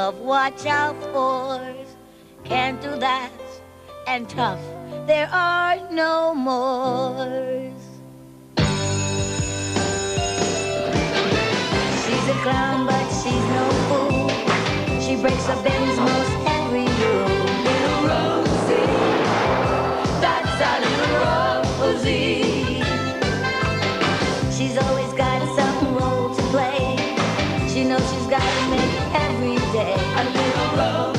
love, watch out for. Can't do that, and tough, there are no mores. She's a clown, but she's no fool. She breaks her Ben's most every rule. Little Rosey, that's our little Rosey. She's always got some role to play. She knows she's got to make every day. A little Rosey.